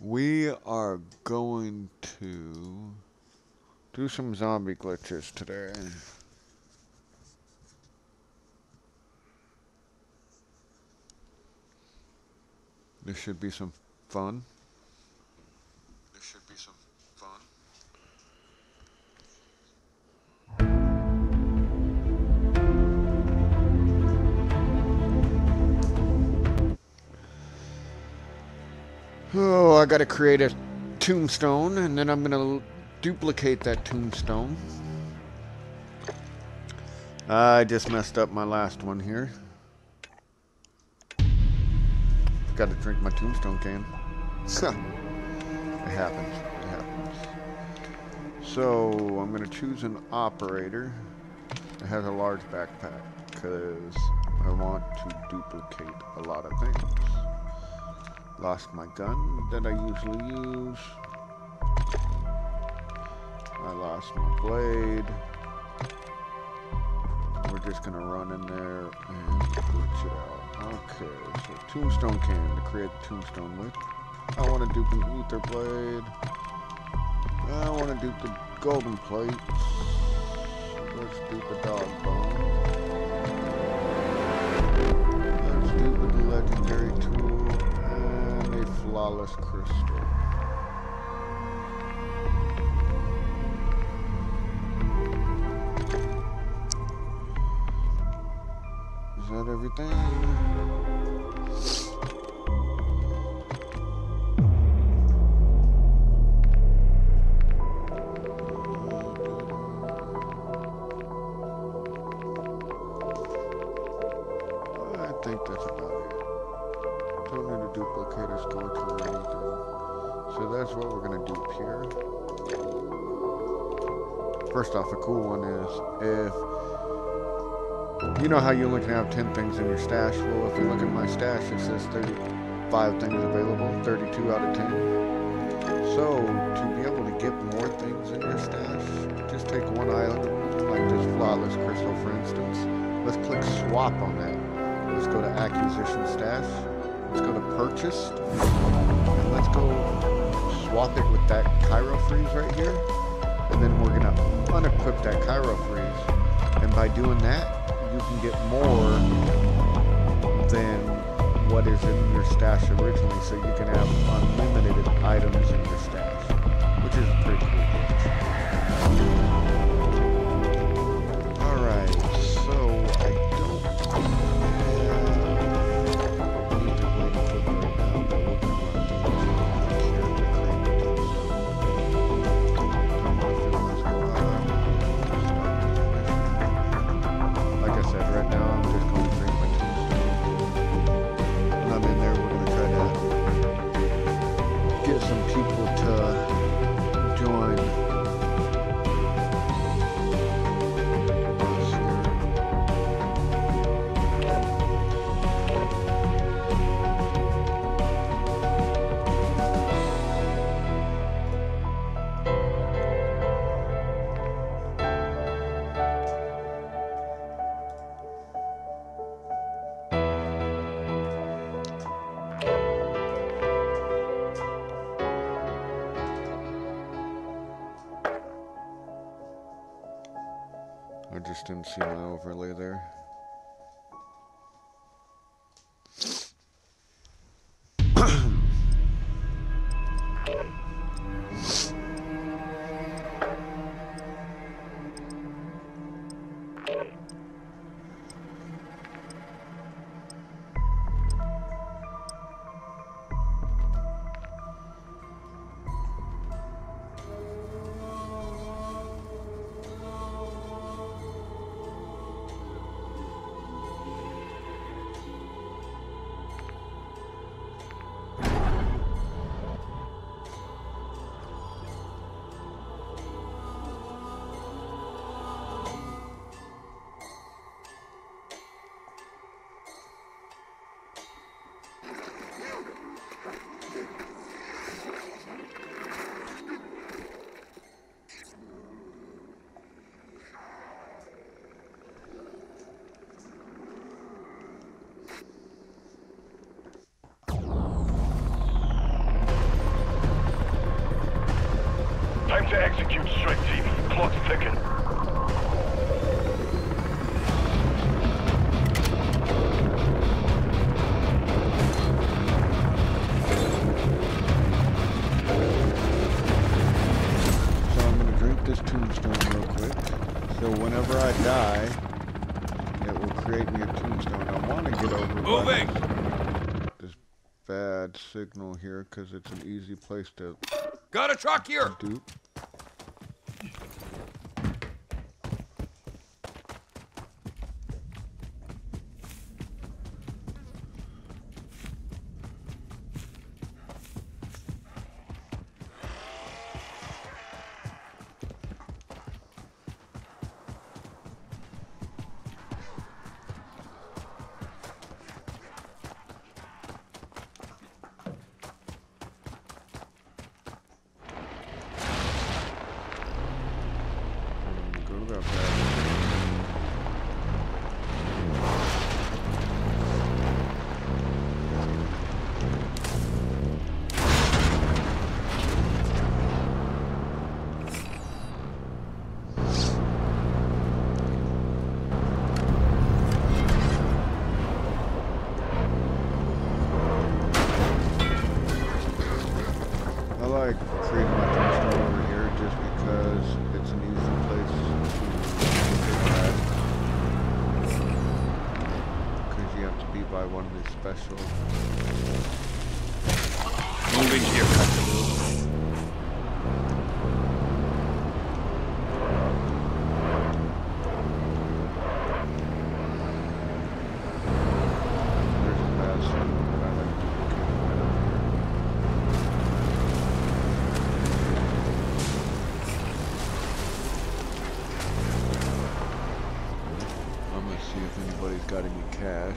We are going to do some zombie glitches today. This should be some fun. This should be some fun. Oh, I gotta create a tombstone, and then I'm gonna duplicate that tombstone. I just messed up my last one here. Got to drink my tombstone can. It happens. It happens. So I'm gonna choose an operator that has a large backpack because I want to duplicate a lot of things. Lost my gun that I usually use. I lost my blade. We're just gonna run in there and glitch it out. Okay, so tombstone can to create the tombstone with. I want to dupe an ether blade. I want to dupe the golden plates. Let's dupe a dog bone. Let's dupe the legendary tool and a flawless crystal. Is that everything? I think that's about it. Don't need a duplicator scorch or anything. So that's what we're gonna dupe here. First off, a cool one is if you know how you only can have 10 things in your stash. Well, if you look at my stash, it says 35 things available, 32 out of 10. So to be able to get more things in your stash, just take one item, like this flawless crystal, for instance. Let's click swap on that. Let's go to acquisition stash. Let's go to purchased. And let's go swap it with that Cairo freeze right here. And then we're gonna unequip that Cairo freeze. And by doing that, you can get more than what is in your stash originally. So you can have unlimited items in your stash, which is pretty cool. I just didn't see my overlay there. Execute straight, team. Clock's ticking. So I'm gonna drink this tombstone real quick. So whenever I die, it will create me a tombstone. I want to get over Moving. This bad signal here because it's an easy place to Got a truck here. dupe. I like creating my tombstone over here just because it's an easy place to get. Because you have to be by one of these special. Moving here. There's a bad signal that I like to duplicate right up here. I'm gonna see if anybody's got any cash.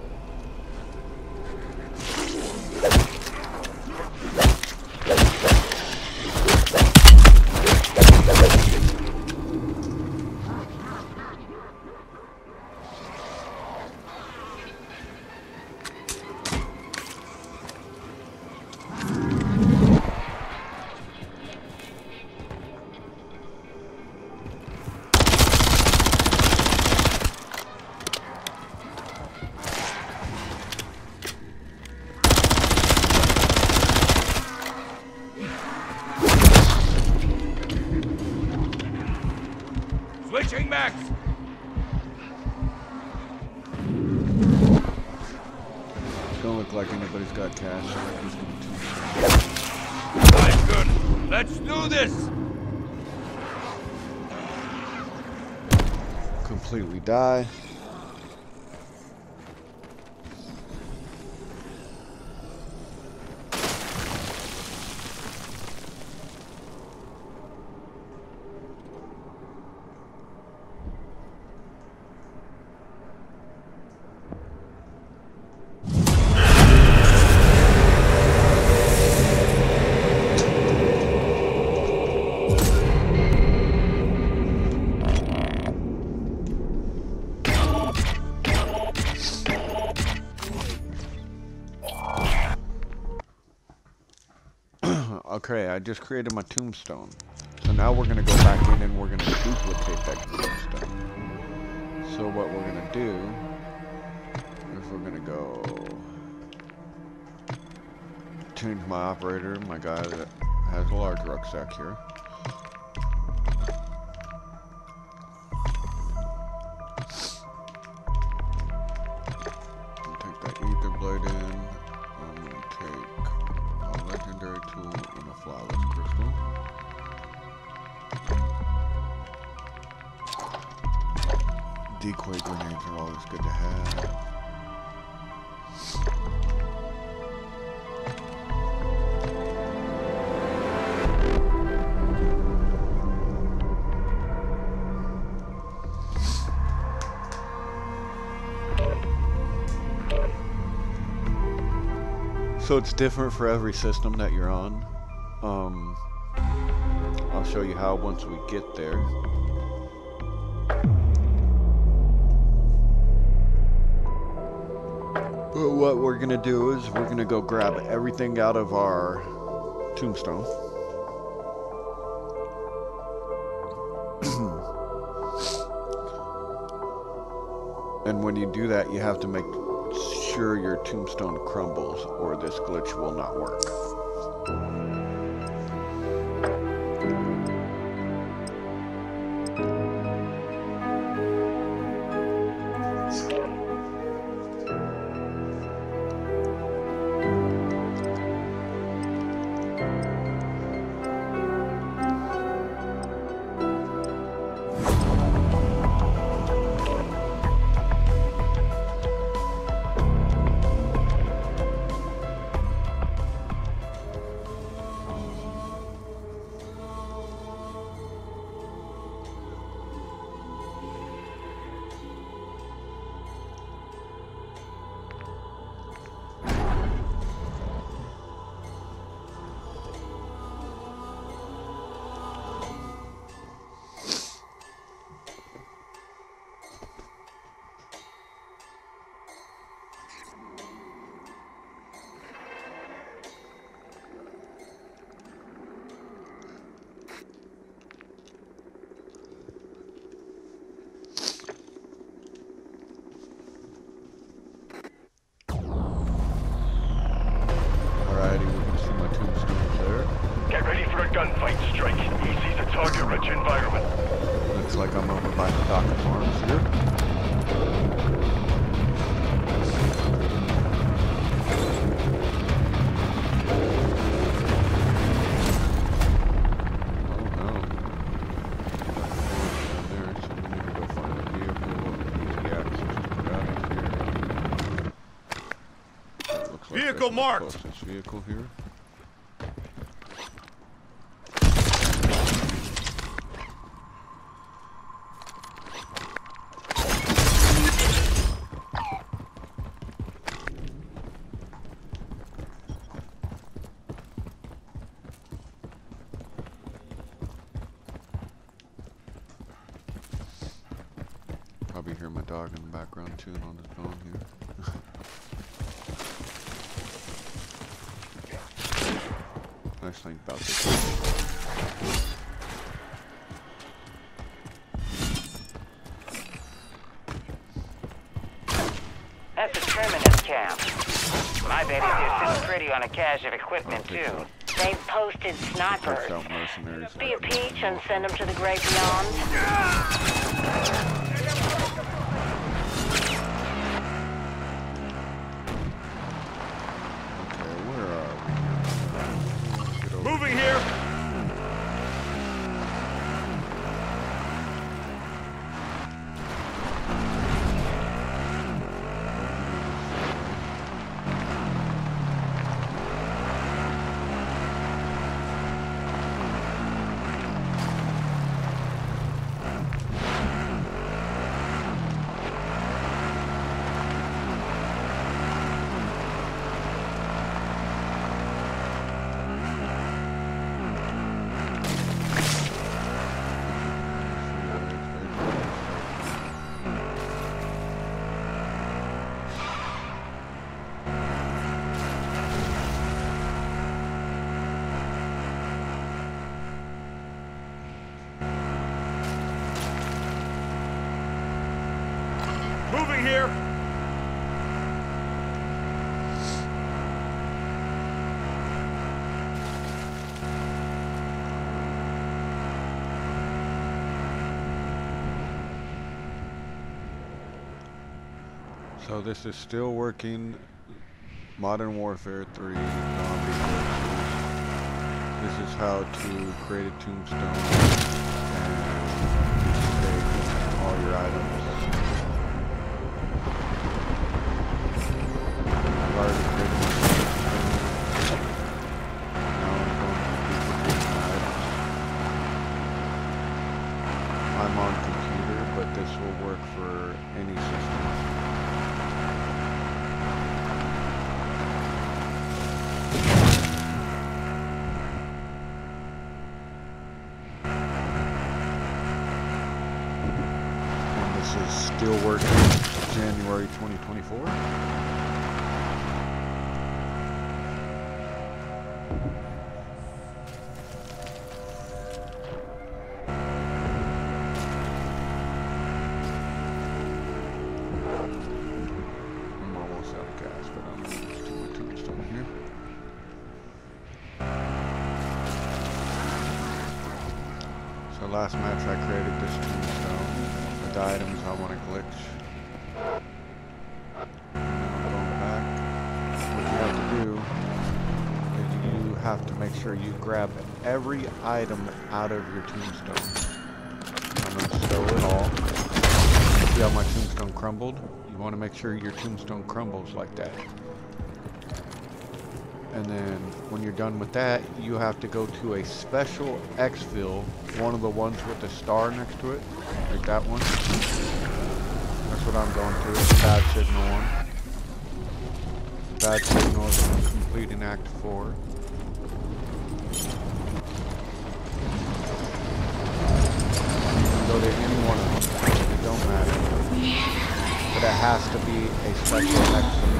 Switching max. Don't look like anybody's got cash. So I'm just I'm good. Let's do this. gonna completely die. Okay, I just created my tombstone. So now we're gonna go back in and we're gonna duplicate that tombstone. So what we're gonna do is we're gonna go change my operator, my guy that has a large rucksack here. Take that ether blade in. I'm gonna take a legendary tool and a flawless crystal. Decoy grenades are always good to have. So it's different for every system that you're on. I'll show you how once we get there. But what we're gonna do is we're gonna go grab everything out of our tombstone. And when you do that, you have to make sure your tombstone crumbles or this glitch will not work. Gunfight strike. EC's a target-rich environment. Looks like I'm over by the dock of arms here. Vehicle marked. Closest vehicle here. Probably hear my dog in the background chewing on his bone here. Nice thing about this. That's a terminus camp. My baby's here sitting pretty on a cache of equipment, too. They've posted snipers. Be a peach and send them to the great beyond. Moving here! Moving here! So this is still working. Modern Warfare 3 zombie glitches. This is how to create a tombstone and take all your items. I've already created my tombstone. Now I'm going to duplicate my items. I'm on computer, but this will work for any system. This is still working January 2024. So last match I created this tombstone with the items I want to glitch. Going back. What you have to do is you have to make sure you grab every item out of your tombstone. I'm going to stow it all. See how my tombstone crumbled? You want to make sure your tombstone crumbles like that. And then when you're done with that, you have to go to a special exfil, one of the ones with the star next to it, like that one. That's what I'm going to, it's bad signal one. Bad signal is completing Act 4. You can go to any one of them, it don't matter. But it has to be a special exfil.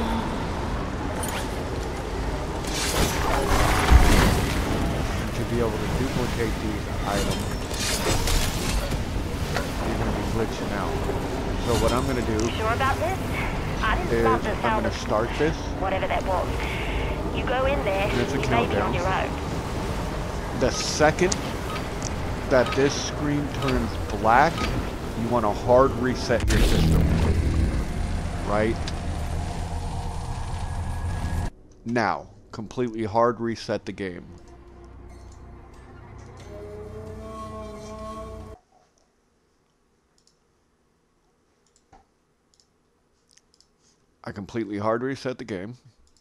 To be able to duplicate these items, you're going to be glitching out. So what I'm going to do Sure about this? I didn't is start this I'm going to start this. Whatever that was. You go in there, And it's a you may be countdown. on your own. The second that this screen turns black, you want to hard reset your system. Right? Now, completely hard reset the game. I completely hard reset the game.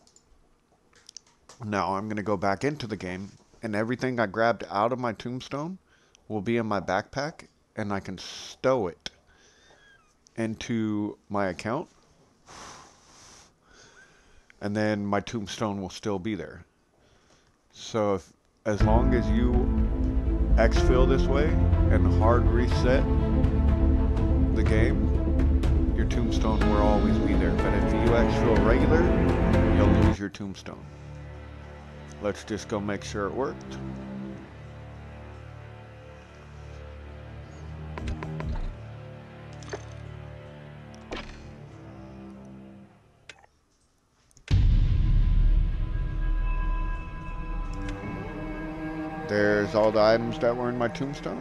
Now I'm going to go back into the game, and everything I grabbed out of my tombstone will be in my backpack, and I can stow it into my account. And then my tombstone will still be there. So as long as you exfil this way and hard reset the game, your tombstone will always be there. But if you exfil regular, you'll lose your tombstone. Let's just go make sure it worked. There's all the items that were in my tombstone.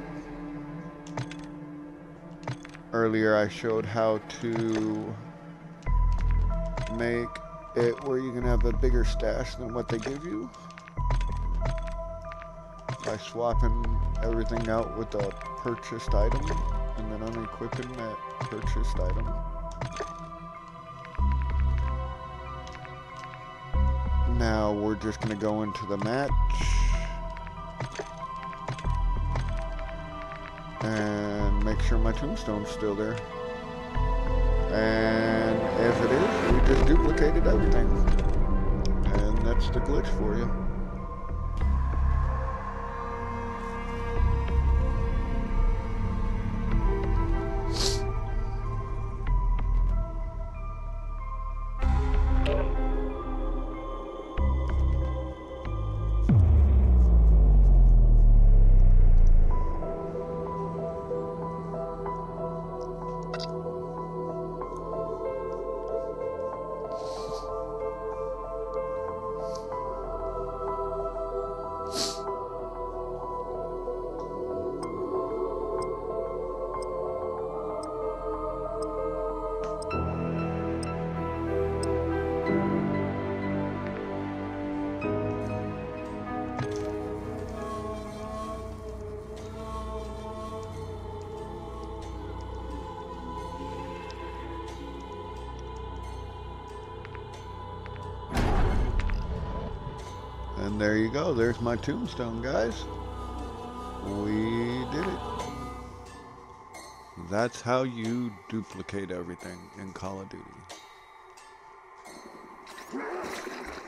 Earlier I showed how to make it where you can have a bigger stash than what they give you by swapping everything out with a purchased item and then unequipping that purchased item. Now we're just going to go into the match and make sure my tombstone's still there. And if it is, we just duplicated everything. And that's the glitch for you. And there you go. There's my tombstone, guys. We did it. That's how you duplicate everything in Call of Duty.